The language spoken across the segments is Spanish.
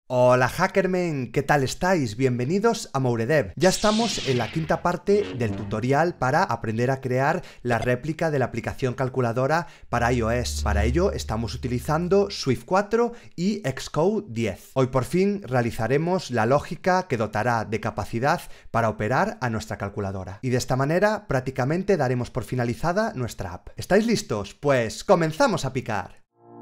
Hola Hackermen, ¿qué tal estáis? Bienvenidos a Mouredev. Ya estamos en la quinta parte del tutorial para aprender a crear la réplica de la aplicación calculadora para iOS. Para ello estamos utilizando Swift 4 y Xcode 10. Hoy por fin realizaremos la lógica que dotará de capacidad para operar a nuestra calculadora. Y de esta manera prácticamente daremos por finalizada nuestra app. ¿Estáis listos? Pues comenzamos a picar.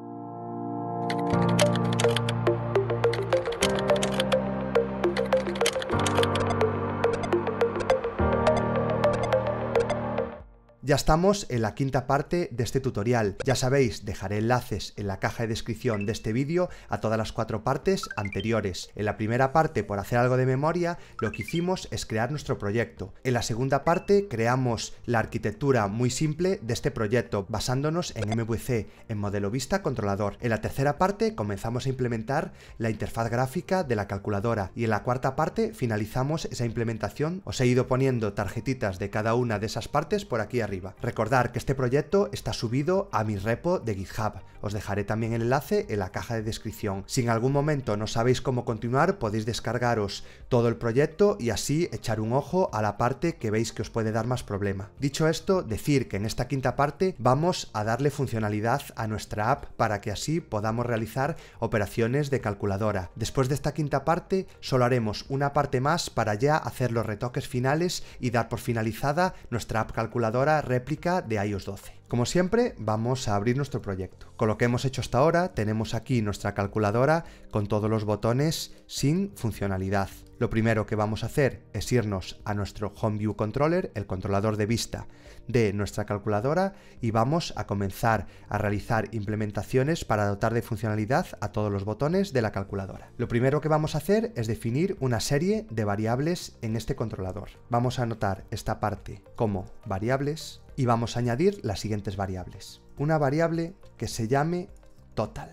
Ya estamos en la quinta parte de este tutorial. Ya sabéis, dejaré enlaces en la caja de descripción de este vídeo a todas las 4 partes anteriores. En la primera parte, por hacer algo de memoria, lo que hicimos es crear nuestro proyecto. En la segunda parte creamos la arquitectura muy simple de este proyecto, basándonos en MVC, en modelo vista controlador. En la tercera parte comenzamos a implementar la interfaz gráfica de la calculadora y en la cuarta parte finalizamos esa implementación. Os he ido poniendo tarjetitas de cada una de esas partes por aquí arriba. Recordad que este proyecto está subido a mi repo de GitHub. Os dejaré también el enlace en la caja de descripción. Si en algún momento no sabéis cómo continuar, podéis descargaros todo el proyecto y así echar un ojo a la parte que veis que os puede dar más problema. Dicho esto, decir que en esta quinta parte vamos a darle funcionalidad a nuestra app para que así podamos realizar operaciones de calculadora. Después de esta quinta parte, solo haremos una parte más para ya hacer los retoques finales y dar por finalizada nuestra app calculadora réplica de iOS 12. Como siempre, vamos a abrir nuestro proyecto. Con lo que hemos hecho hasta ahora, tenemos aquí nuestra calculadora con todos los botones sin funcionalidad. Lo primero que vamos a hacer es irnos a nuestro Home View Controller, el controlador de vista de nuestra calculadora, y vamos a comenzar a realizar implementaciones para dotar de funcionalidad a todos los botones de la calculadora. Lo primero que vamos a hacer es definir una serie de variables en este controlador. Vamos a anotar esta parte como variables y vamos a añadir las siguientes variables. Una variable que se llame total,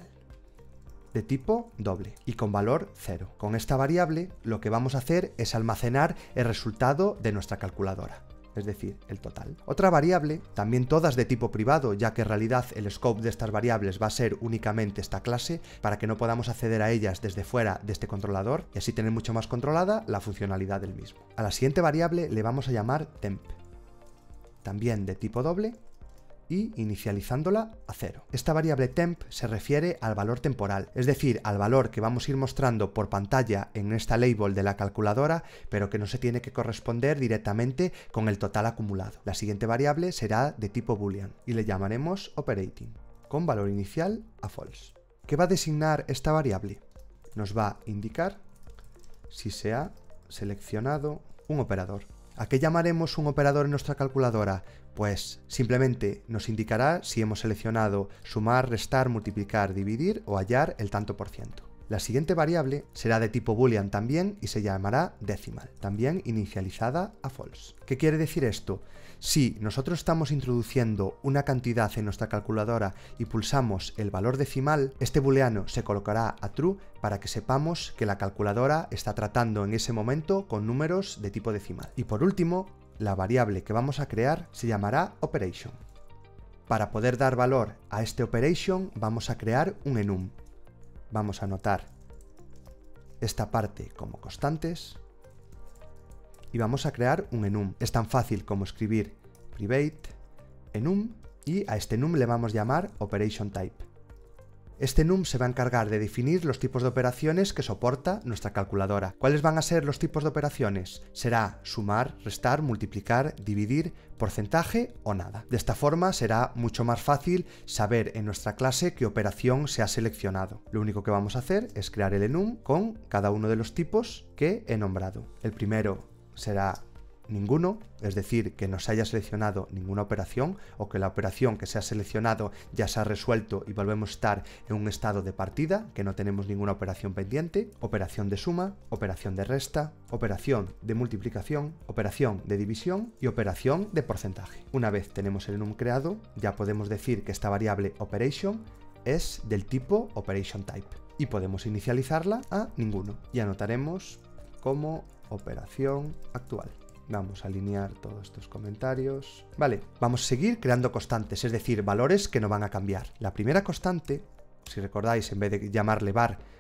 de tipo doble y con valor 0. Con esta variable lo que vamos a hacer es almacenar el resultado de nuestra calculadora, es decir, el total. Otra variable, también todas de tipo privado, ya que en realidad el scope de estas variables va a ser únicamente esta clase, para que no podamos acceder a ellas desde fuera de este controlador y así tener mucho más controlada la funcionalidad del mismo. A la siguiente variable le vamos a llamar temp, también de tipo doble y inicializándola a 0. Esta variable temp se refiere al valor temporal, es decir, al valor que vamos a ir mostrando por pantalla en esta label de la calculadora, pero que no se tiene que corresponder directamente con el total acumulado. La siguiente variable será de tipo boolean y le llamaremos operating, con valor inicial a false. ¿Qué va a designar esta variable? Nos va a indicar si se ha seleccionado un operador. ¿A qué llamaremos un operador en nuestra calculadora? Pues simplemente nos indicará si hemos seleccionado sumar, restar, multiplicar, dividir o hallar el tanto por ciento. La siguiente variable será de tipo boolean también y se llamará decimal, también inicializada a false. ¿Qué quiere decir esto? Si nosotros estamos introduciendo una cantidad en nuestra calculadora y pulsamos el valor decimal, este booleano se colocará a true para que sepamos que la calculadora está tratando en ese momento con números de tipo decimal. Y por último, la variable que vamos a crear se llamará operation. Para poder dar valor a este operation vamos a crear un enum. Vamos a anotar esta parte como constantes y vamos a crear un enum. Es tan fácil como escribir private enum y a este enum le vamos a llamar operation type. Este enum se va a encargar de definir los tipos de operaciones que soporta nuestra calculadora. ¿Cuáles van a ser los tipos de operaciones? Será sumar, restar, multiplicar, dividir, porcentaje o nada. De esta forma será mucho más fácil saber en nuestra clase qué operación se ha seleccionado. Lo único que vamos a hacer es crear el enum con cada uno de los tipos que he nombrado. El primero será ninguno, es decir, que no se haya seleccionado ninguna operación o que la operación que se ha seleccionado ya se ha resuelto y volvemos a estar en un estado de partida, que no tenemos ninguna operación pendiente. Operación de suma, operación de resta, operación de multiplicación, operación de división y operación de porcentaje. Una vez tenemos el enum creado, ya podemos decir que esta variable operation es del tipo operation type y podemos inicializarla a ninguno y anotaremos como operación actual. Vamos a alinear todos estos comentarios. Vale, vamos a seguir creando constantes, es decir, valores que no van a cambiar. La primera constante, si recordáis, en vez de llamarle var,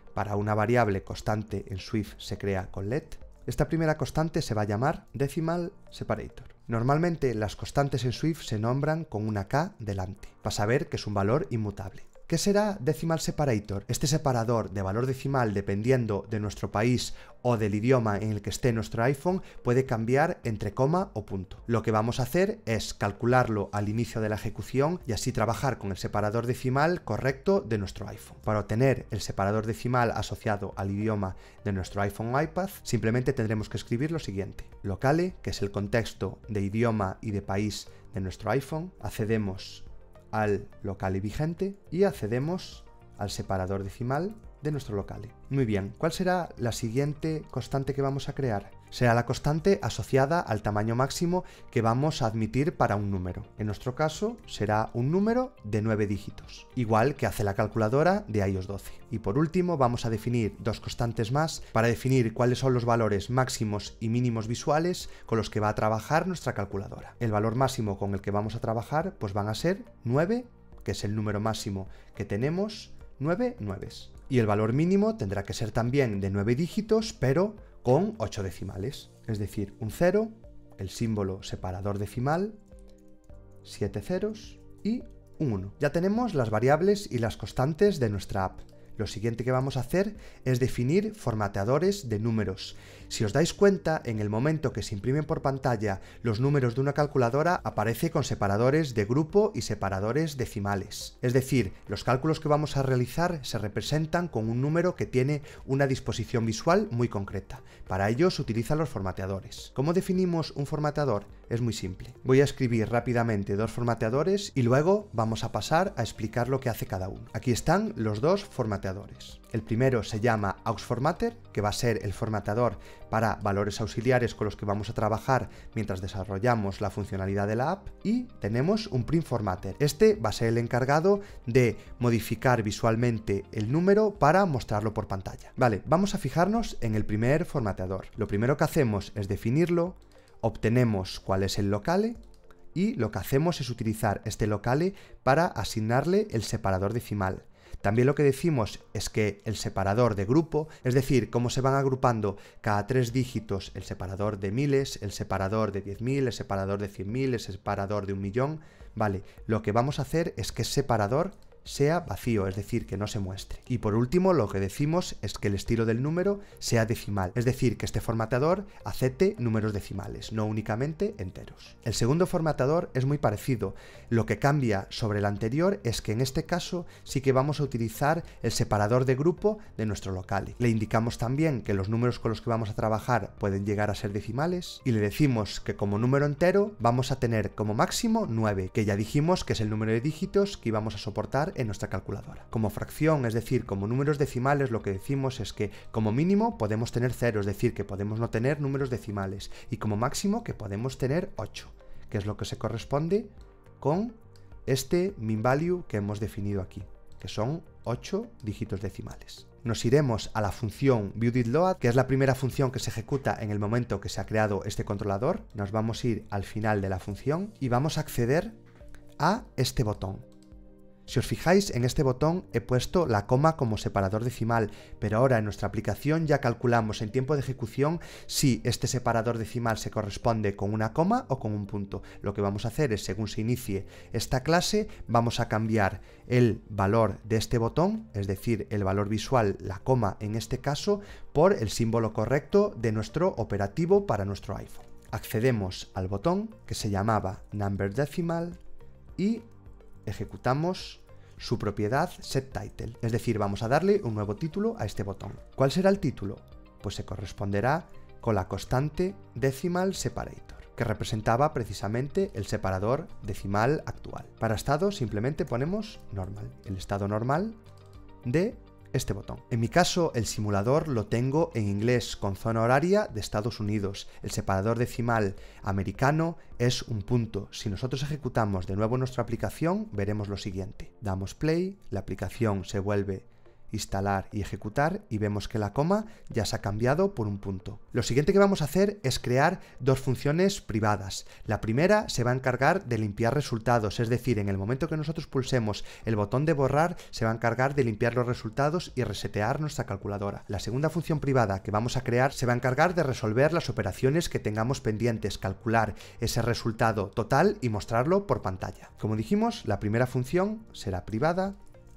para una variable constante en Swift se crea con let, esta primera constante se va a llamar decimal separator. Normalmente las constantes en Swift se nombran con una K delante, para saber que es un valor inmutable. ¿Qué será decimal separator? Este separador de valor decimal, dependiendo de nuestro país o del idioma en el que esté nuestro iPhone, puede cambiar entre coma o punto. Lo que vamos a hacer es calcularlo al inicio de la ejecución y así trabajar con el separador decimal correcto de nuestro iPhone. Para obtener el separador decimal asociado al idioma de nuestro iPhone o iPad, simplemente tendremos que escribir lo siguiente: locale, que es el contexto de idioma y de país de nuestro iPhone, accedemos al locale vigente y accedemos al separador decimal de nuestro locale. Muy bien, ¿cuál será la siguiente constante que vamos a crear? Será la constante asociada al tamaño máximo que vamos a admitir para un número. En nuestro caso será un número de 9 dígitos, igual que hace la calculadora de iOS 12. Y por último vamos a definir dos constantes más para definir cuáles son los valores máximos y mínimos visuales con los que va a trabajar nuestra calculadora. El valor máximo con el que vamos a trabajar pues van a ser 9, que es el número máximo que tenemos, 9 nueves. Y el valor mínimo tendrá que ser también de 9 dígitos, pero con 8 decimales. Es decir, un 0, el símbolo separador decimal, 7 ceros y un 1. Ya tenemos las variables y las constantes de nuestra app. Lo siguiente que vamos a hacer es definir formateadores de números. Si os dais cuenta, en el momento que se imprimen por pantalla los números de una calculadora, aparece con separadores de grupo y separadores decimales. Es decir, los cálculos que vamos a realizar se representan con un número que tiene una disposición visual muy concreta. Para ello se utilizan los formateadores. ¿Cómo definimos un formateador? Es muy simple. Voy a escribir rápidamente dos formateadores y luego vamos a pasar a explicar lo que hace cada uno. Aquí están los dos formateadores. El primero se llama AuxFormatter, que va a ser el formateador para valores auxiliares con los que vamos a trabajar mientras desarrollamos la funcionalidad de la app, y tenemos un printformatter. Este va a ser el encargado de modificar visualmente el número para mostrarlo por pantalla. Vale, vamos a fijarnos en el primer formateador. Lo primero que hacemos es definirlo, obtenemos cuál es el locale y lo que hacemos es utilizar este locale para asignarle el separador decimal. También lo que decimos es que el separador de grupo, es decir, cómo se van agrupando cada 3 dígitos el separador de miles, el separador de 10.000, el separador de 100.000, el separador de 1.000.000, vale, lo que vamos a hacer es que ese separador sea vacío, es decir, que no se muestre. Y por último, lo que decimos es que el estilo del número sea decimal, es decir, que este formateador acepte números decimales, no únicamente enteros. El segundo formateador es muy parecido. Lo que cambia sobre el anterior es que en este caso sí que vamos a utilizar el separador de grupo de nuestro locale. Le indicamos también que los números con los que vamos a trabajar pueden llegar a ser decimales y le decimos que como número entero vamos a tener como máximo 9, que ya dijimos que es el número de dígitos que íbamos a soportar en nuestra calculadora. Como fracción, es decir, como números decimales, lo que decimos es que como mínimo podemos tener 0, es decir, que podemos no tener números decimales, y como máximo que podemos tener 8, que es lo que se corresponde con este min value que hemos definido aquí, que son 8 dígitos decimales. Nos iremos a la función viewDidLoad, que es la primera función que se ejecuta en el momento que se ha creado este controlador. Nos vamos a ir al final de la función y vamos a acceder a este botón. Si os fijáis, en este botón he puesto la coma como separador decimal, pero ahora en nuestra aplicación ya calculamos en tiempo de ejecución si este separador decimal se corresponde con una coma o con un punto. Lo que vamos a hacer es, según se inicie esta clase, vamos a cambiar el valor de este botón, es decir, el valor visual, la coma en este caso, por el símbolo correcto de nuestro operativo para nuestro iPhone. Accedemos al botón que se llamaba Number Decimal y ejecutamos su propiedad setTitle, es decir, vamos a darle un nuevo título a este botón. ¿Cuál será el título? Pues se corresponderá con la constante decimal separator, que representaba precisamente el separador decimal actual. Para estado simplemente ponemos normal, el estado normal de este botón. En mi caso, el simulador lo tengo en inglés con zona horaria de Estados Unidos. El separador decimal americano es un punto. Si nosotros ejecutamos de nuevo nuestra aplicación, veremos lo siguiente. Damos play, la aplicación se vuelve instalar y ejecutar y vemos que la coma ya se ha cambiado por un punto. Lo siguiente que vamos a hacer es crear dos funciones privadas. La primera se va a encargar de limpiar resultados, es decir, en el momento que nosotros pulsemos el botón de borrar, se va a encargar de limpiar los resultados y resetear nuestra calculadora. La segunda función privada que vamos a crear se va a encargar de resolver las operaciones que tengamos pendientes, calcular ese resultado total y mostrarlo por pantalla. Como dijimos, la primera función será privada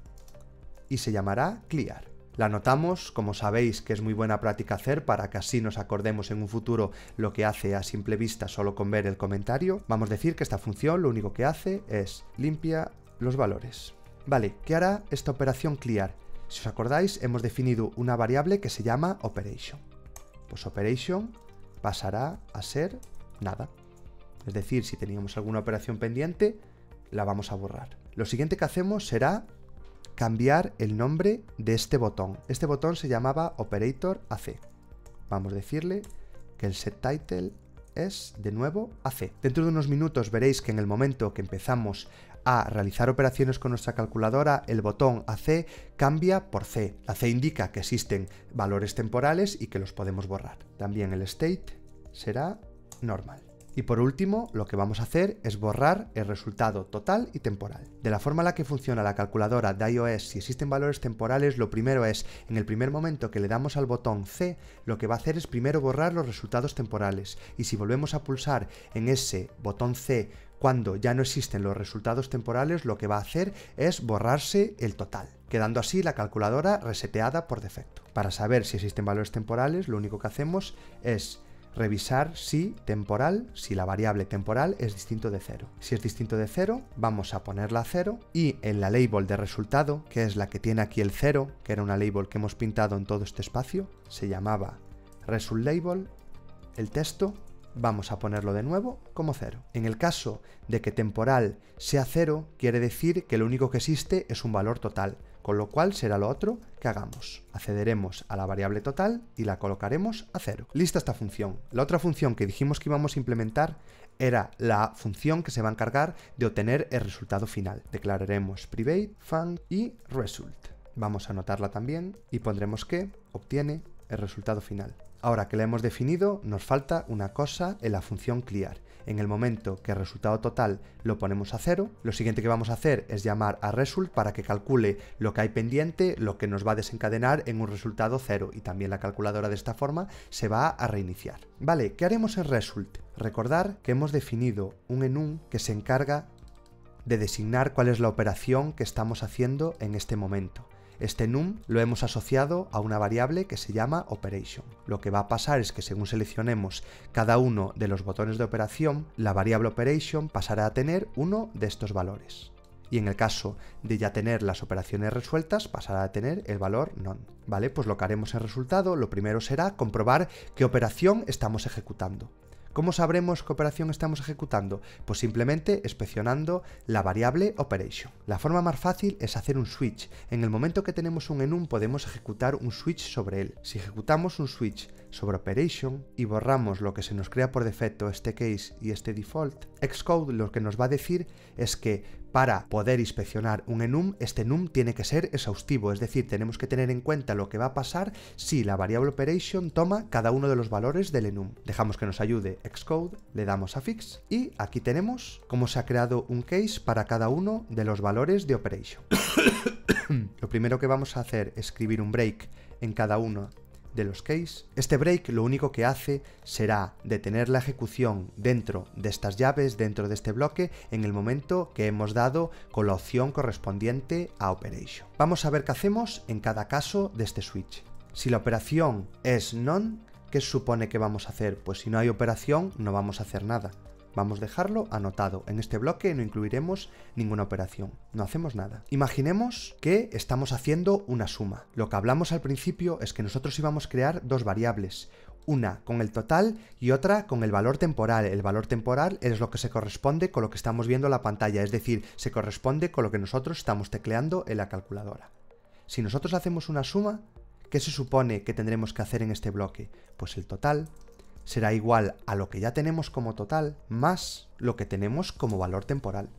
y se llamará clear. La anotamos, como sabéis que es muy buena práctica hacer para que así nos acordemos en un futuro lo que hace a simple vista solo con ver el comentario. Vamos a decir que esta función lo único que hace es limpia los valores. Vale, ¿qué hará esta operación clear? Si os acordáis, hemos definido una variable que se llama operation. Pues operation pasará a ser nada. Es decir, si teníamos alguna operación pendiente, la vamos a borrar. Lo siguiente que hacemos será cambiar el nombre de este botón. Este botón se llamaba Operator AC. Vamos a decirle que el setTitle es de nuevo AC. Dentro de unos minutos veréis que en el momento que empezamos a realizar operaciones con nuestra calculadora, el botón AC cambia por C. La C indica que existen valores temporales y que los podemos borrar. También el state será normal. Y por último, lo que vamos a hacer es borrar el resultado total y temporal. De la forma en la que funciona la calculadora de iOS, si existen valores temporales, lo primero es, en el primer momento que le damos al botón C, lo que va a hacer es primero borrar los resultados temporales. Y si volvemos a pulsar en ese botón C cuando ya no existen los resultados temporales, lo que va a hacer es borrarse el total, quedando así la calculadora reseteada por defecto. Para saber si existen valores temporales, lo único que hacemos es revisar si la variable temporal es distinto de 0. Si es distinto de 0, vamos a ponerla a 0 y en la label de resultado, que es la que tiene aquí el 0, que era una label que hemos pintado en todo este espacio, se llamaba ResultLabel, el texto, vamos a ponerlo de nuevo como 0. En el caso de que temporal sea 0, quiere decir que lo único que existe es un valor total, con lo cual será lo otro que hagamos. Accederemos a la variable total y la colocaremos a 0. Lista esta función. La otra función que dijimos que íbamos a implementar era la función que se va a encargar de obtener el resultado final. Declararemos private, func y result. Vamos a anotarla también y pondremos que obtiene el resultado final. Ahora que la hemos definido, nos falta una cosa en la función clear. En el momento que el resultado total lo ponemos a 0, lo siguiente que vamos a hacer es llamar a result para que calcule lo que hay pendiente, lo que nos va a desencadenar en un resultado 0, y también la calculadora de esta forma se va a reiniciar. Vale, ¿qué haremos en result? Recordar que hemos definido un enum que se encarga de designar cuál es la operación que estamos haciendo en este momento. Este num lo hemos asociado a una variable que se llama operation. Lo que va a pasar es que según seleccionemos cada uno de los botones de operación, la variable operation pasará a tener uno de estos valores. Y en el caso de ya tener las operaciones resueltas, pasará a tener el valor none. Vale, pues lo que haremos en resultado, lo primero será comprobar qué operación estamos ejecutando. ¿Cómo sabremos qué operación estamos ejecutando? Pues simplemente inspeccionando la variable operation. La forma más fácil es hacer un switch. En el momento que tenemos un enum podemos ejecutar un switch sobre él. Si ejecutamos un switch sobre operation y borramos lo que se nos crea por defecto, este case y este default, Xcode lo que nos va a decir es que para poder inspeccionar un enum, este enum tiene que ser exhaustivo, es decir, tenemos que tener en cuenta lo que va a pasar si la variable operation toma cada uno de los valores del enum. Dejamos que nos ayude Xcode, le damos a fix y aquí tenemos cómo se ha creado un case para cada uno de los valores de operation. Lo primero que vamos a hacer es escribir un break en cada uno de los case. Este break lo único que hace será detener la ejecución dentro de estas llaves, dentro de este bloque, en el momento que hemos dado con la opción correspondiente a operation. Vamos a ver qué hacemos en cada caso de este switch. Si la operación es none, ¿qué supone que vamos a hacer? Pues si no hay operación, no vamos a hacer nada. Vamos a dejarlo anotado. En este bloque no incluiremos ninguna operación. No hacemos nada. Imaginemos que estamos haciendo una suma. Lo que hablamos al principio es que nosotros íbamos a crear dos variables. Una con el total y otra con el valor temporal. El valor temporal es lo que se corresponde con lo que estamos viendo en la pantalla. Es decir, se corresponde con lo que nosotros estamos tecleando en la calculadora. Si nosotros hacemos una suma, ¿qué se supone que tendremos que hacer en este bloque? Pues el total será igual a lo que ya tenemos como total más lo que tenemos como valor temporal.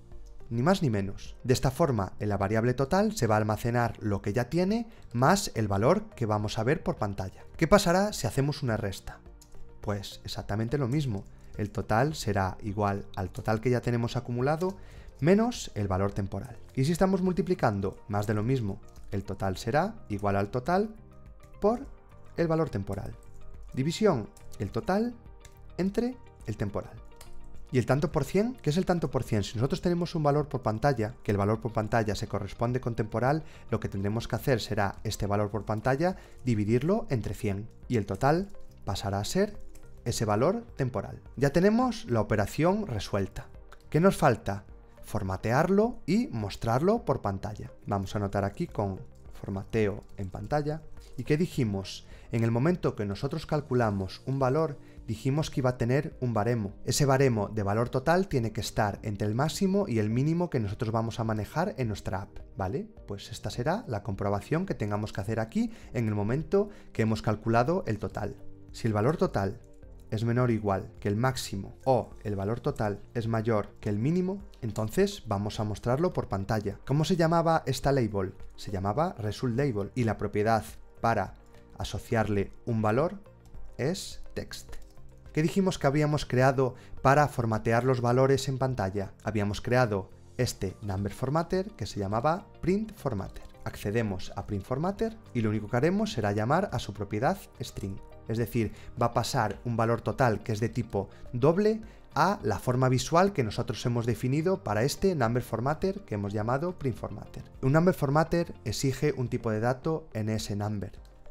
ni más ni menos. De esta forma, en la variable total se va a almacenar lo que ya tiene más el valor que vamos a ver por pantalla. ¿Qué pasará si hacemos una resta? Pues exactamente lo mismo. El total será igual al total que ya tenemos acumulado menos el valor temporal. Y si estamos multiplicando más de lo mismo, el total será igual al total por el valor temporal. División, el total entre el temporal. ¿Y el tanto por cien? ¿Qué es el tanto por cien? Si nosotros tenemos un valor por pantalla, que el valor por pantalla se corresponde con temporal, lo que tendremos que hacer será este valor por pantalla dividirlo entre 100. Y el total pasará a ser ese valor temporal. Ya tenemos la operación resuelta. ¿Qué nos falta? Formatearlo y mostrarlo por pantalla. Vamos a anotar aquí con formateo en pantalla. ¿Y qué dijimos? En el momento que nosotros calculamos un valor, dijimos que iba a tener un baremo. Ese baremo de valor total tiene que estar entre el máximo y el mínimo que nosotros vamos a manejar en nuestra app, ¿vale? Pues esta será la comprobación que tengamos que hacer aquí en el momento que hemos calculado el total. Si el valor total es menor o igual que el máximo o el valor total es mayor que el mínimo, entonces vamos a mostrarlo por pantalla. ¿Cómo se llamaba esta label? Se llamaba result label y la propiedad para asociarle un valor es text. ¿Qué dijimos que habíamos creado para formatear los valores en pantalla? Habíamos creado este number formatter que se llamaba print formatter. Accedemos a print formatter y lo único que haremos será llamar a su propiedad string. Es decir, va a pasar un valor total que es de tipo doble a la forma visual que nosotros hemos definido para este number formatter que hemos llamado print formatter. Un number formatter exige un tipo de dato en ese number.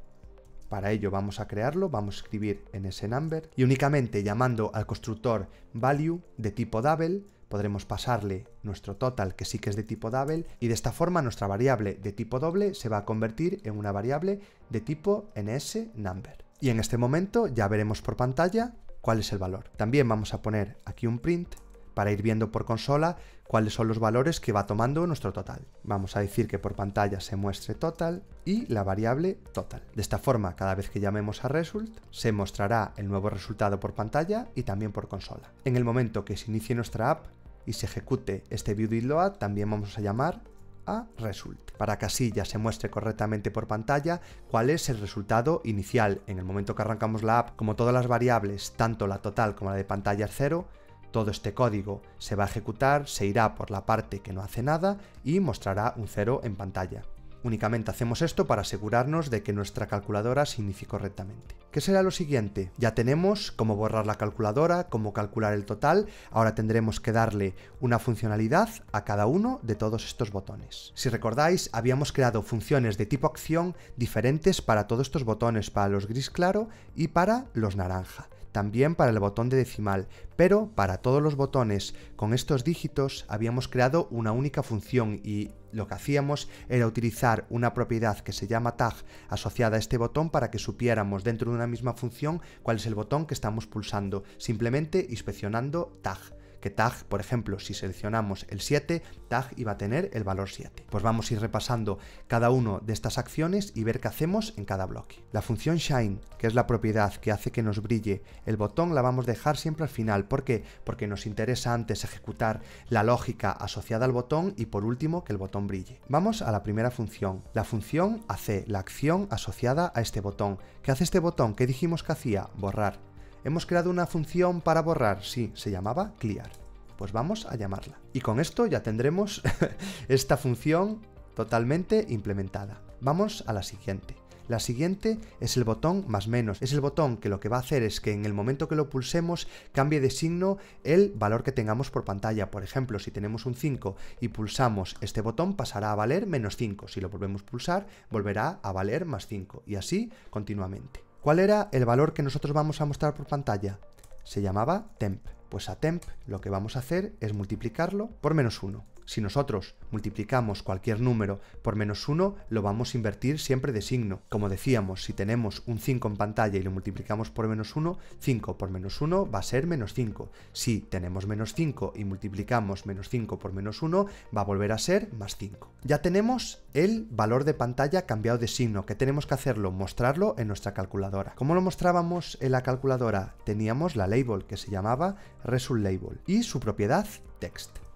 Para ello vamos a crearlo, vamos a escribir en ese number y únicamente llamando al constructor value de tipo double podremos pasarle nuestro total que sí que es de tipo double y de esta forma nuestra variable de tipo doble se va a convertir en una variable de tipo NSNumber. Y en este momento ya veremos por pantalla cuál es el valor. También vamos a poner aquí un print para ir viendo por consola cuáles son los valores que va tomando nuestro total. Vamos a decir que por pantalla se muestre total y la variable total. De esta forma, cada vez que llamemos a result, se mostrará el nuevo resultado por pantalla y también por consola. En el momento que se inicie nuestra app y se ejecute este view.load, también vamos a llamar a result, para que así ya se muestre correctamente por pantalla cuál es el resultado inicial. En el momento que arrancamos la app, como todas las variables, tanto la total como la de pantalla es 0, todo este código se va a ejecutar, se irá por la parte que no hace nada y mostrará un 0 en pantalla. Únicamente hacemos esto para asegurarnos de que nuestra calculadora se inicie correctamente. ¿Qué será lo siguiente? Ya tenemos cómo borrar la calculadora, cómo calcular el total, ahora tendremos que darle una funcionalidad a cada uno de todos estos botones. Si recordáis, habíamos creado funciones de tipo acción diferentes para todos estos botones, para los gris claro y para los naranja. También para el botón de decimal, pero para todos los botones con estos dígitos habíamos creado una única función y lo que hacíamos era utilizar una propiedad que se llama tag asociada a este botón para que supiéramos dentro de una misma función cuál es el botón que estamos pulsando, simplemente inspeccionando tag. Que tag, por ejemplo, si seleccionamos el 7, tag iba a tener el valor 7. Pues vamos a ir repasando cada una de estas acciones y ver qué hacemos en cada bloque. La función shine, que es la propiedad que hace que nos brille el botón, la vamos a dejar siempre al final. ¿Por qué? Porque nos interesa antes ejecutar la lógica asociada al botón y por último que el botón brille. Vamos a la primera función. La función hace la acción asociada a este botón. ¿Qué hace este botón? ¿Qué dijimos que hacía? Borrar. ¿Hemos creado una función para borrar? Sí, se llamaba clear. Pues vamos a llamarla. Y con esto ya tendremos esta función totalmente implementada. Vamos a la siguiente. La siguiente es el botón más menos. Es el botón que lo que va a hacer es que en el momento que lo pulsemos cambie de signo el valor que tengamos por pantalla. Por ejemplo, si tenemos un 5 y pulsamos este botón pasará a valer menos 5. Si lo volvemos a pulsar volverá a valer más 5 y así continuamente. ¿Cuál era el valor que nosotros vamos a mostrar por pantalla? Se llamaba temp. Pues a temp lo que vamos a hacer es multiplicarlo por menos 1. Si nosotros multiplicamos cualquier número por menos 1, lo vamos a invertir siempre de signo. Como decíamos, si tenemos un 5 en pantalla y lo multiplicamos por menos 1, 5 por menos 1 va a ser menos 5. Si tenemos menos 5 y multiplicamos menos 5 por menos 1, va a volver a ser más 5. Ya tenemos el valor de pantalla cambiado de signo. ¿Qué tenemos que hacerlo? Mostrarlo en nuestra calculadora. ¿Cómo lo mostrábamos en la calculadora? Teníamos la label que se llamaba result label y su propiedad text.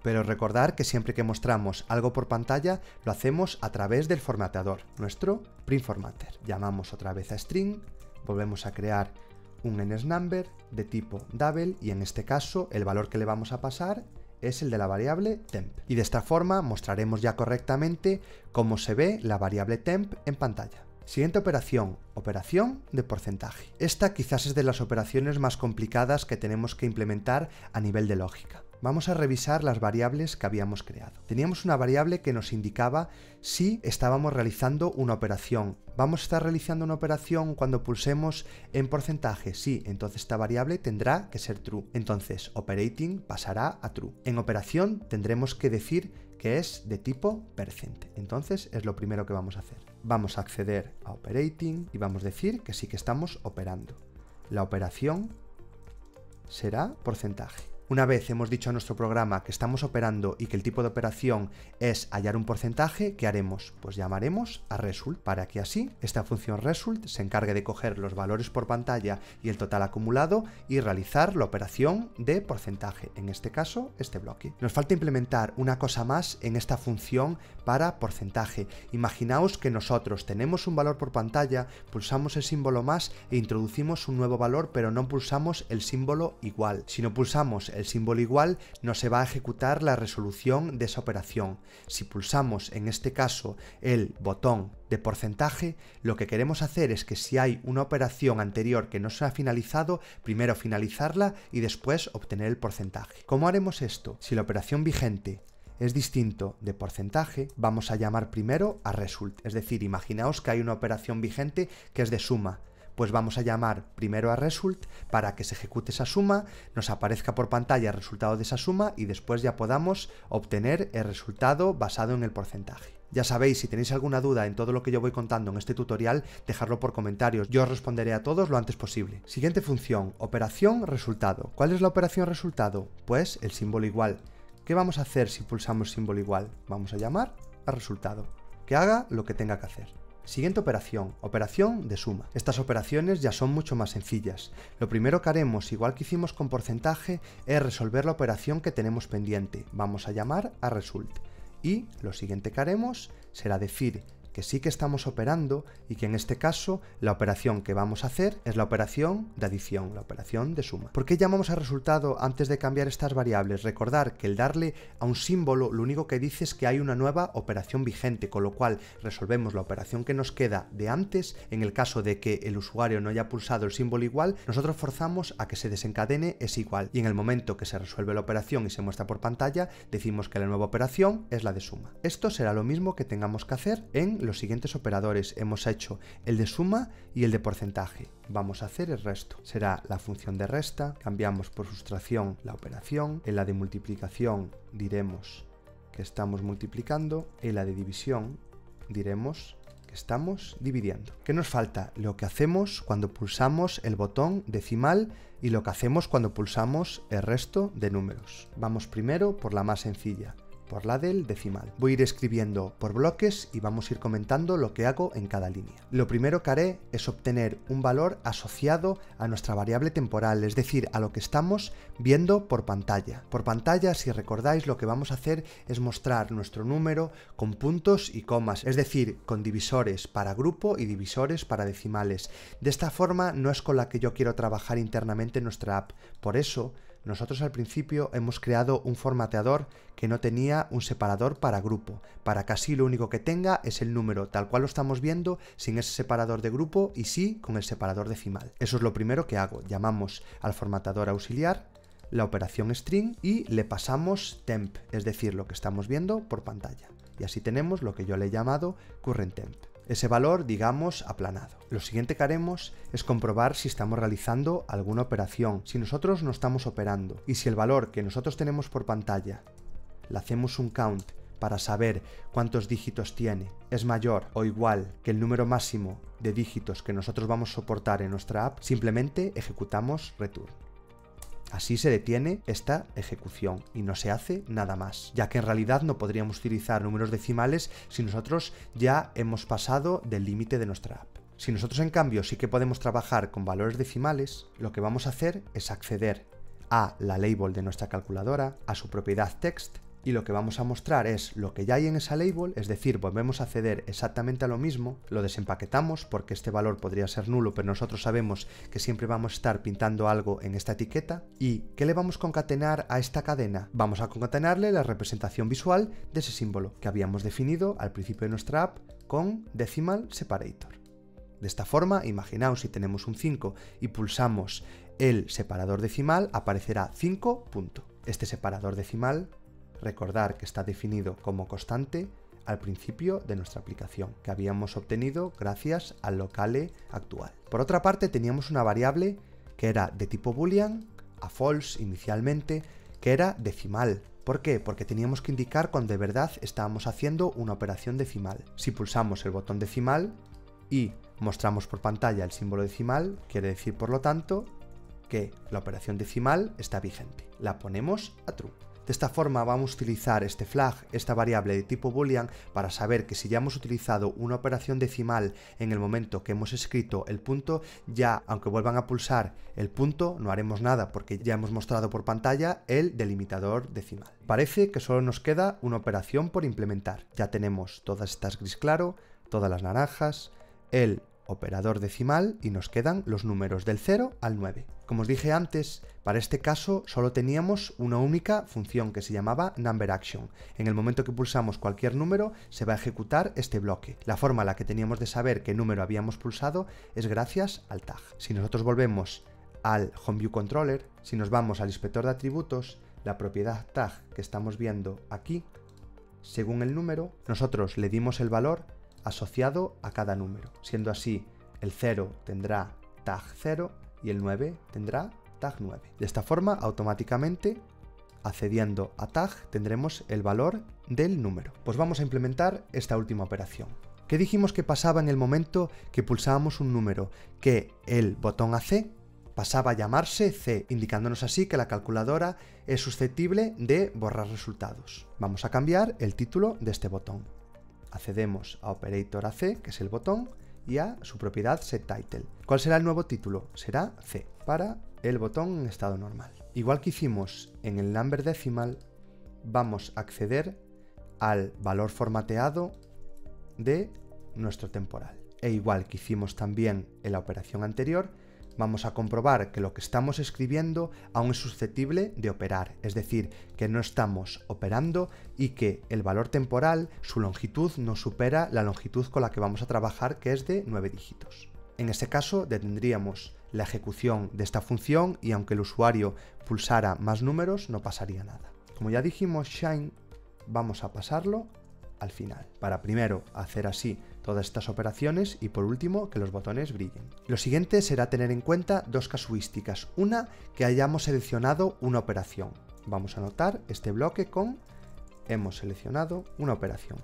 pero recordar que siempre que mostramos algo por pantalla lo hacemos a través del formateador, nuestro print formatter. Llamamos otra vez a string, volvemos a crear un NsNumber de tipo double y en este caso el valor que le vamos a pasar es el de la variable temp. Y de esta forma mostraremos ya correctamente cómo se ve la variable temp en pantalla. Siguiente operación, operación de porcentaje. Esta quizás es de las operaciones más complicadas que tenemos que implementar a nivel de lógica. Vamos a revisar las variables que habíamos creado. Teníamos una variable que nos indicaba si estábamos realizando una operación. ¿Vamos a estar realizando una operación cuando pulsemos en porcentaje? Sí, entonces esta variable tendrá que ser true. Entonces, operating pasará a true. En operación tendremos que decir que es de tipo %. Entonces, es lo primero que vamos a hacer. Vamos a acceder a operating y vamos a decir que sí que estamos operando. La operación será porcentaje. Una vez hemos dicho a nuestro programa que estamos operando y que el tipo de operación es hallar un porcentaje, ¿qué haremos? Pues llamaremos a result para que así esta función result se encargue de coger los valores por pantalla y el total acumulado y realizar la operación de porcentaje, en este caso este bloque. Nos falta implementar una cosa más en esta función para porcentaje. Imaginaos que nosotros tenemos un valor por pantalla, pulsamos el símbolo más e introducimos un nuevo valor, pero no pulsamos el símbolo igual. Si no pulsamos el símbolo igual, no se va a ejecutar la resolución de esa operación. Si pulsamos en este caso el botón de porcentaje, lo que queremos hacer es que si hay una operación anterior que no se ha finalizado, primero finalizarla y después obtener el porcentaje. ¿Cómo haremos esto? Si la operación vigente es distinto de porcentaje, vamos a llamar primero a result. Es decir, imaginaos que hay una operación vigente que es de suma. Pues vamos a llamar primero a result para que se ejecute esa suma, nos aparezca por pantalla el resultado de esa suma y después ya podamos obtener el resultado basado en el porcentaje. Ya sabéis, si tenéis alguna duda en todo lo que yo voy contando en este tutorial, dejadlo por comentarios, yo os responderé a todos lo antes posible. Siguiente función, operación resultado. ¿Cuál es la operación resultado? Pues el símbolo igual. ¿Qué vamos a hacer si pulsamos símbolo igual? Vamos a llamar a resultado, que haga lo que tenga que hacer. Siguiente operación, operación de suma. Estas operaciones ya son mucho más sencillas. Lo primero que haremos, igual que hicimos con porcentaje, es resolver la operación que tenemos pendiente. Vamos a llamar a result. Y lo siguiente que haremos será decir que sí que estamos operando y que en este caso la operación que vamos a hacer es la operación de adición, la operación de suma. ¿Por qué llamamos a resultado antes de cambiar estas variables? Recordar que el darle a un símbolo lo único que dice es que hay una nueva operación vigente, con lo cual resolvemos la operación que nos queda de antes. En el caso de que el usuario no haya pulsado el símbolo igual, nosotros forzamos a que se desencadene ese igual y en el momento que se resuelve la operación y se muestra por pantalla, decimos que la nueva operación es la de suma. Esto será lo mismo que tengamos que hacer en los siguientes operadores. Hemos hecho el de suma y el de porcentaje. Vamos a hacer el resto. Será la función de resta, cambiamos por sustracción la operación, en la de multiplicación diremos que estamos multiplicando, en la de división diremos que estamos dividiendo. ¿Qué nos falta? Lo que hacemos cuando pulsamos el botón decimal y lo que hacemos cuando pulsamos el resto de números. Vamos primero por la más sencilla, por la del decimal. Voy a ir escribiendo por bloques y vamos a ir comentando lo que hago en cada línea. Lo primero que haré es obtener un valor asociado a nuestra variable temporal, es decir, a lo que estamos viendo por pantalla. Por pantalla, si recordáis, lo que vamos a hacer es mostrar nuestro número con puntos y comas, es decir, con divisores para grupo y divisores para decimales. De esta forma no es con la que yo quiero trabajar internamente en nuestra app. Por eso, nosotros al principio hemos creado un formateador que no tenía un separador para grupo, para que así lo único que tenga es el número tal cual lo estamos viendo, sin ese separador de grupo y sí con el separador decimal. Eso es lo primero que hago. Llamamos al formateador auxiliar, la operación string y le pasamos temp, es decir, lo que estamos viendo por pantalla. Y así tenemos lo que yo le he llamado current temp. Ese valor, digamos, aplanado. Lo siguiente que haremos es comprobar si estamos realizando alguna operación, si nosotros no estamos operando, y si el valor que nosotros tenemos por pantalla le hacemos un count para saber cuántos dígitos tiene, es mayor o igual que el número máximo de dígitos que nosotros vamos a soportar en nuestra app, simplemente ejecutamos return. Así se detiene esta ejecución y no se hace nada más, ya que en realidad no podríamos utilizar números decimales si nosotros ya hemos pasado del límite de nuestra app. Si nosotros en cambio sí que podemos trabajar con valores decimales, lo que vamos a hacer es acceder a la label de nuestra calculadora, a su propiedad text y lo que vamos a mostrar es lo que ya hay en esa label, es decir, volvemos a acceder exactamente a lo mismo, lo desempaquetamos porque este valor podría ser nulo, pero nosotros sabemos que siempre vamos a estar pintando algo en esta etiqueta. ¿Y qué le vamos a concatenar a esta cadena? Vamos a concatenarle la representación visual de ese símbolo que habíamos definido al principio de nuestra app con decimal separator. De esta forma, imaginaos si tenemos un 5 y pulsamos el separador decimal, aparecerá 5 punto. Este separador decimal, recordar que está definido como constante al principio de nuestra aplicación, que habíamos obtenido gracias al locale actual. Por otra parte, teníamos una variable que era de tipo boolean, a false inicialmente, que era decimal. ¿Por qué? Porque teníamos que indicar cuando de verdad estábamos haciendo una operación decimal. Si pulsamos el botón decimal y mostramos por pantalla el símbolo decimal, quiere decir por lo tanto que la operación decimal está vigente. La ponemos a true. De esta forma vamos a utilizar este flag, esta variable de tipo boolean, para saber que si ya hemos utilizado una operación decimal en el momento que hemos escrito el punto, ya aunque vuelvan a pulsar el punto no haremos nada porque ya hemos mostrado por pantalla el delimitador decimal. Parece que solo nos queda una operación por implementar. Ya tenemos todas estas gris claro, todas las naranjas, el operador decimal y nos quedan los números del 0 al 9. Como os dije antes, para este caso solo teníamos una única función que se llamaba numberAction. En el momento que pulsamos cualquier número se va a ejecutar este bloque. La forma en la que teníamos de saber qué número habíamos pulsado es gracias al tag. Si nosotros volvemos al HomeViewController, si nos vamos al inspector de atributos, la propiedad tag que estamos viendo aquí, según el número, nosotros le dimos el valor asociado a cada número. Siendo así, el 0 tendrá tag 0 y el 9 tendrá tag 9. De esta forma, automáticamente, accediendo a tag, tendremos el valor del número. Pues vamos a implementar esta última operación. ¿Qué dijimos que pasaba en el momento que pulsábamos un número? Que el botón AC pasaba a llamarse C, indicándonos así que la calculadora es susceptible de borrar resultados. Vamos a cambiar el título de este botón. Accedemos a Operator AC, que es el botón, y a su propiedad setTitle. ¿Cuál será el nuevo título? Será C, para el botón en estado normal. Igual que hicimos en el number decimal, vamos a acceder al valor formateado de nuestro temporal. E igual que hicimos también en la operación anterior, vamos a comprobar que lo que estamos escribiendo aún es susceptible de operar, es decir, que no estamos operando y que el valor temporal, su longitud, no supera la longitud con la que vamos a trabajar, que es de 9 dígitos. En este caso, detendríamos la ejecución de esta función y aunque el usuario pulsara más números, no pasaría nada. Como ya dijimos, Shine, vamos a pasarlo al final, para primero hacer así todas estas operaciones y por último que los botones brillen. Lo siguiente será tener en cuenta dos casuísticas. Una, que hayamos seleccionado una operación. Vamos a anotar este bloque con hemos seleccionado una operación.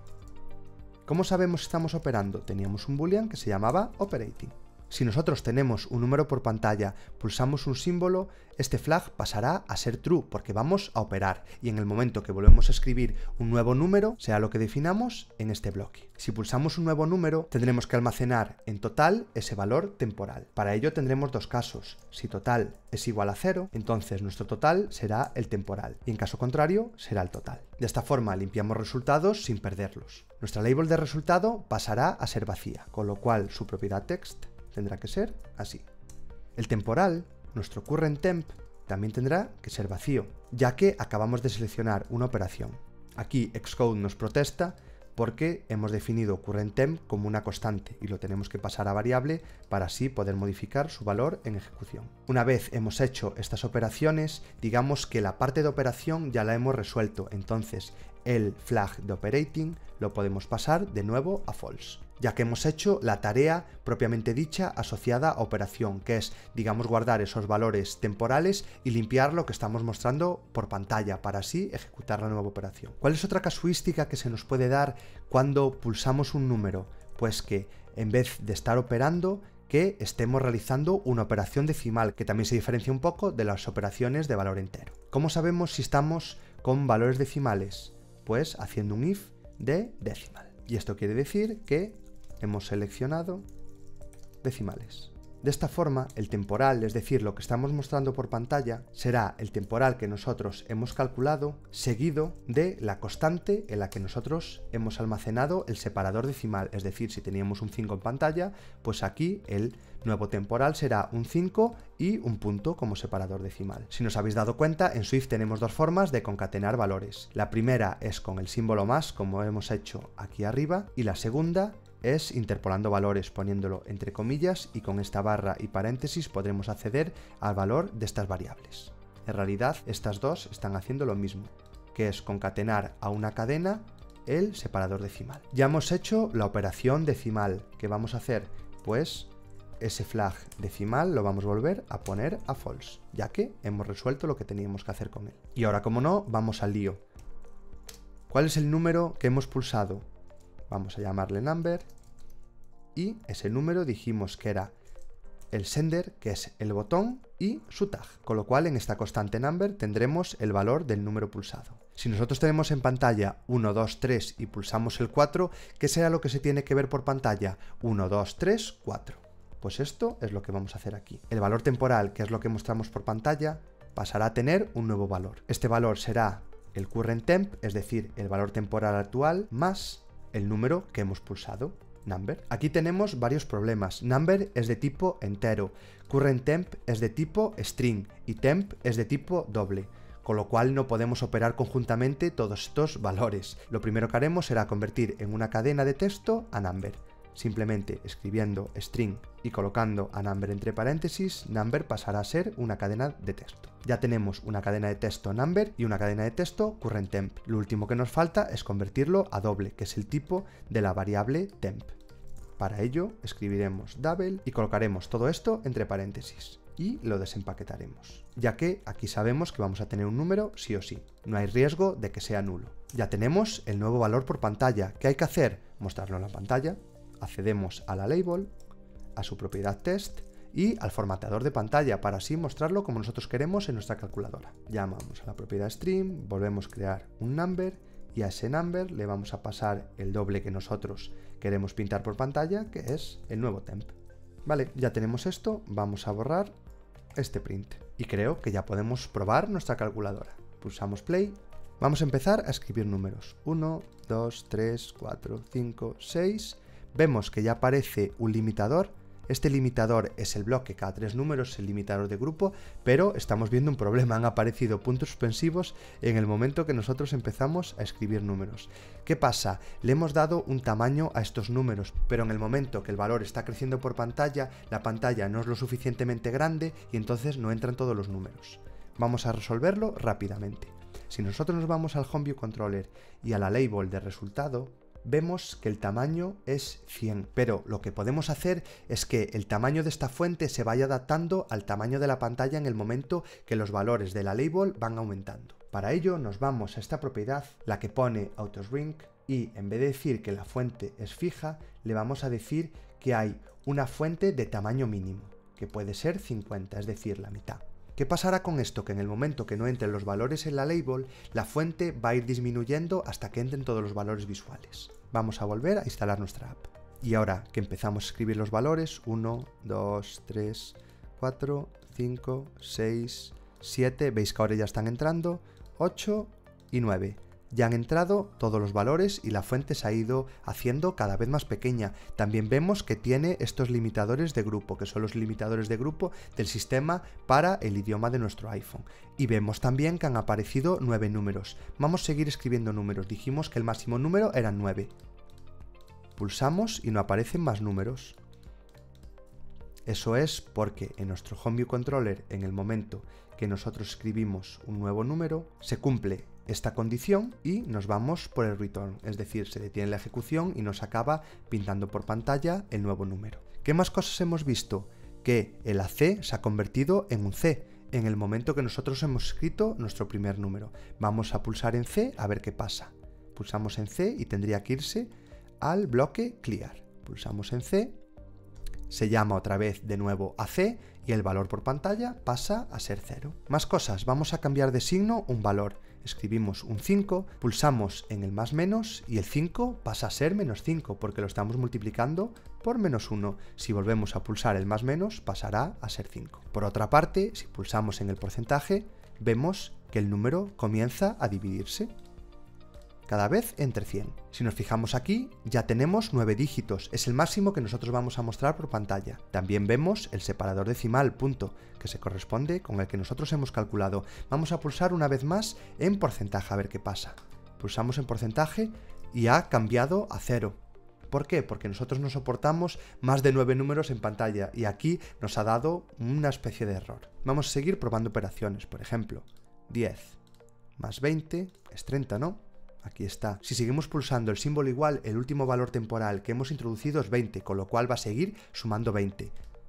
¿Cómo sabemos si estamos operando? Teníamos un boolean que se llamaba operating. Si nosotros tenemos un número por pantalla, pulsamos un símbolo, este flag pasará a ser true porque vamos a operar y en el momento que volvemos a escribir un nuevo número, será lo que definamos en este bloque. Si pulsamos un nuevo número, tendremos que almacenar en total ese valor temporal. Para ello tendremos dos casos. Si total es igual a 0, entonces nuestro total será el temporal y en caso contrario será el total. De esta forma limpiamos resultados sin perderlos. Nuestra label de resultado pasará a ser vacía, con lo cual su propiedad text tendrá que ser así. El temporal, nuestro currentTemp, también tendrá que ser vacío, ya que acabamos de seleccionar una operación. Aquí Xcode nos protesta porque hemos definido currentTemp como una constante y lo tenemos que pasar a variable para así poder modificar su valor en ejecución. Una vez hemos hecho estas operaciones, digamos que la parte de operación ya la hemos resuelto, entonces el flag de operating lo podemos pasar de nuevo a false, ya que hemos hecho la tarea propiamente dicha asociada a operación, que es, digamos, guardar esos valores temporales y limpiar lo que estamos mostrando por pantalla para así ejecutar la nueva operación. ¿Cuál es otra casuística que se nos puede dar cuando pulsamos un número? Pues que en vez de estar operando, que estemos realizando una operación decimal, que también se diferencia un poco de las operaciones de valor entero. ¿Cómo sabemos si estamos con valores decimales? Pues haciendo un if de decimal. Y esto quiere decir que hemos seleccionado decimales. De esta forma, el temporal, es decir, lo que estamos mostrando por pantalla, será el temporal que nosotros hemos calculado seguido de la constante en la que nosotros hemos almacenado el separador decimal. Es decir, si teníamos un 5 en pantalla, pues aquí el nuevo temporal será un 5 y un punto como separador decimal. Si nos habéis dado cuenta, en Swift tenemos dos formas de concatenar valores. La primera es con el símbolo más, como hemos hecho aquí arriba, y la segunda es interpolando valores, poniéndolo entre comillas, y con esta barra y paréntesis podremos acceder al valor de estas variables. En realidad, estas dos están haciendo lo mismo, que es concatenar a una cadena el separador decimal. Ya hemos hecho la operación decimal. ¿Qué vamos a hacer? Pues ese flag decimal lo vamos a volver a poner a false, ya que hemos resuelto lo que teníamos que hacer con él. Y ahora, como no, vamos al lío. ¿Cuál es el número que hemos pulsado? Vamos a llamarle number, y ese número dijimos que era el sender, que es el botón, y su tag, con lo cual en esta constante number tendremos el valor del número pulsado. Si nosotros tenemos en pantalla 1, 2, 3 y pulsamos el 4, ¿qué será lo que se tiene que ver por pantalla? 1, 2, 3, 4. Pues esto es lo que vamos a hacer aquí. El valor temporal, que es lo que mostramos por pantalla, pasará a tener un nuevo valor. Este valor será el current temp, es decir, el valor temporal actual, más el número que hemos pulsado, number. Aquí tenemos varios problemas. Number es de tipo entero, current temp es de tipo string y temp es de tipo doble, con lo cual no podemos operar conjuntamente todos estos valores. Lo primero que haremos será convertir en una cadena de texto a number. Simplemente escribiendo string y colocando a number entre paréntesis, number pasará a ser una cadena de texto. Ya tenemos una cadena de texto number y una cadena de texto current temp. Lo último que nos falta es convertirlo a doble, que es el tipo de la variable temp. Para ello escribiremos double y colocaremos todo esto entre paréntesis y lo desempaquetaremos, ya que aquí sabemos que vamos a tener un número sí o sí. No hay riesgo de que sea nulo. Ya tenemos el nuevo valor por pantalla. ¿Qué hay que hacer? Mostrarlo en la pantalla. Accedemos a la label, a su propiedad test y al formateador de pantalla para así mostrarlo como nosotros queremos en nuestra calculadora. Llamamos a la propiedad stream, volvemos a crear un number y a ese number le vamos a pasar el doble que nosotros queremos pintar por pantalla, que es el nuevo temp. Vale, ya tenemos esto, vamos a borrar este print y creo que ya podemos probar nuestra calculadora. Pulsamos play. Vamos a empezar a escribir números. 1, 2, 3, 4, 5, 6... Vemos que ya aparece un limitador. Este limitador es el bloque cada 3 números, el limitador de grupo, pero estamos viendo un problema. Han aparecido puntos suspensivos en el momento que nosotros empezamos a escribir números. ¿Qué pasa? Le hemos dado un tamaño a estos números, pero en el momento que el valor está creciendo por pantalla, la pantalla no es lo suficientemente grande y entonces no entran todos los números. Vamos a resolverlo rápidamente. Si nosotros nos vamos al Home View Controller y a la label de resultado, vemos que el tamaño es 100, pero lo que podemos hacer es que el tamaño de esta fuente se vaya adaptando al tamaño de la pantalla en el momento que los valores de la label van aumentando. Para ello nos vamos a esta propiedad, la que pone AutoShrink, y en vez de decir que la fuente es fija, le vamos a decir que hay una fuente de tamaño mínimo, que puede ser 50, es decir, la mitad. ¿Qué pasará con esto? Que en el momento que no entren los valores en la label, la fuente va a ir disminuyendo hasta que entren todos los valores visuales. Vamos a volver a instalar nuestra app. Y ahora que empezamos a escribir los valores, 1, 2, 3, 4, 5, 6, 7, veis que ahora ya están entrando, 8 y 9. Ya han entrado todos los valores y la fuente se ha ido haciendo cada vez más pequeña. También vemos que tiene estos limitadores de grupo, que son los limitadores de grupo del sistema para el idioma de nuestro iPhone. Y vemos también que han aparecido 9 números. Vamos a seguir escribiendo números. Dijimos que el máximo número eran 9. Pulsamos y no aparecen más números. Eso es porque en nuestro Home View Controller, en el momento que nosotros escribimos un nuevo número, se cumple esta condición y nos vamos por el return, es decir, se detiene la ejecución y nos acaba pintando por pantalla el nuevo número. ¿Qué más cosas hemos visto? Que el AC se ha convertido en un C en el momento que nosotros hemos escrito nuestro primer número. Vamos a pulsar en C a ver qué pasa. Pulsamos en C y tendría que irse al bloque clear. Pulsamos en C. se llama otra vez de nuevo a C y el valor por pantalla pasa a ser 0. Más cosas, vamos a cambiar de signo un valor. Escribimos un 5, pulsamos en el más menos y el 5 pasa a ser menos 5 porque lo estamos multiplicando por menos 1. Si volvemos a pulsar el más menos pasará a ser 5. Por otra parte, si pulsamos en el porcentaje, vemos que el número comienza a dividirse cada vez entre 100. Si nos fijamos aquí, ya tenemos 9 dígitos, es el máximo que nosotros vamos a mostrar por pantalla. También vemos el separador decimal, punto, que se corresponde con el que nosotros hemos calculado. Vamos a pulsar una vez más en porcentaje a ver qué pasa. Pulsamos en porcentaje y ha cambiado a 0. ¿Por qué? Porque nosotros no soportamos más de 9 números en pantalla y aquí nos ha dado una especie de error. Vamos a seguir probando operaciones, por ejemplo, 10 más 20 es 30, ¿no? Aquí está. Si seguimos pulsando el símbolo igual, el último valor temporal que hemos introducido es 20, con lo cual va a seguir sumando 20.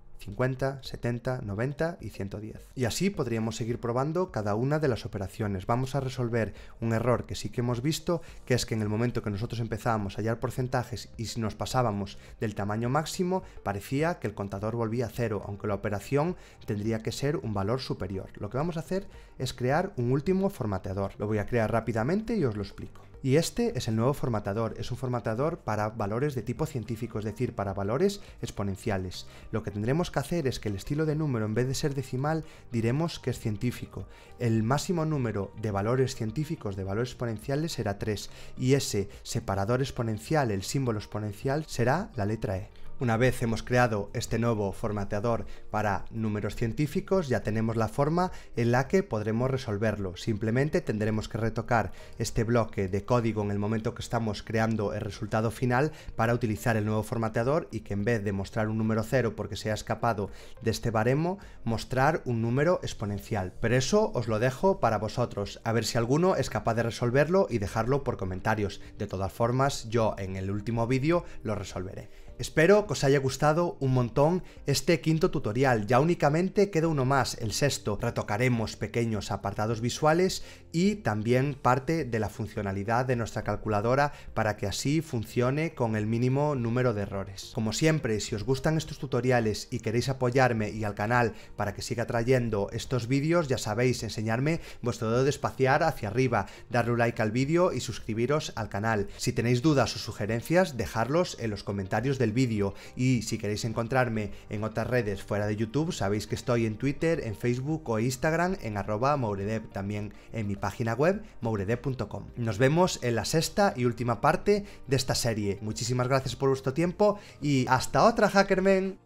50, 70, 90 y 110. Y así podríamos seguir probando cada una de las operaciones. Vamos a resolver un error que sí que hemos visto, que es que en el momento que nosotros empezábamos a hallar porcentajes y si nos pasábamos del tamaño máximo, parecía que el contador volvía a 0, aunque la operación tendría que ser un valor superior. Lo que vamos a hacer es crear un último formateador. Lo voy a crear rápidamente y os lo explico. Y este es el nuevo formateador, es un formateador para valores de tipo científico, es decir, para valores exponenciales. Lo que tendremos que hacer es que el estilo de número, en vez de ser decimal, diremos que es científico. El máximo número de valores científicos, de valores exponenciales, será 3, y ese separador exponencial, el símbolo exponencial, será la letra E. Una vez hemos creado este nuevo formateador para números científicos, ya tenemos la forma en la que podremos resolverlo. Simplemente tendremos que retocar este bloque de código en el momento que estamos creando el resultado final para utilizar el nuevo formateador y que en vez de mostrar un número 0 porque se ha escapado de este baremo, mostrar un número exponencial. Pero eso os lo dejo para vosotros, a ver si alguno es capaz de resolverlo y dejarlo por comentarios. De todas formas, yo en el último vídeo lo resolveré. Espero que os haya gustado un montón este quinto tutorial, ya únicamente queda uno más, el sexto. Retocaremos pequeños apartados visuales y también parte de la funcionalidad de nuestra calculadora para que así funcione con el mínimo número de errores. Como siempre, si os gustan estos tutoriales y queréis apoyarme y al canal para que siga trayendo estos vídeos, ya sabéis, enseñarme vuestro dedo de espaciar hacia arriba, darle un like al vídeo y suscribiros al canal. Si tenéis dudas o sugerencias, dejadlos en los comentarios del vídeo, y si queréis encontrarme en otras redes fuera de YouTube, sabéis que estoy en Twitter, en Facebook o Instagram en @mouredeb, también en mi página web mouredeb.com. Nos vemos en la sexta y última parte de esta serie. Muchísimas gracias por vuestro tiempo y hasta otra, Hackermen.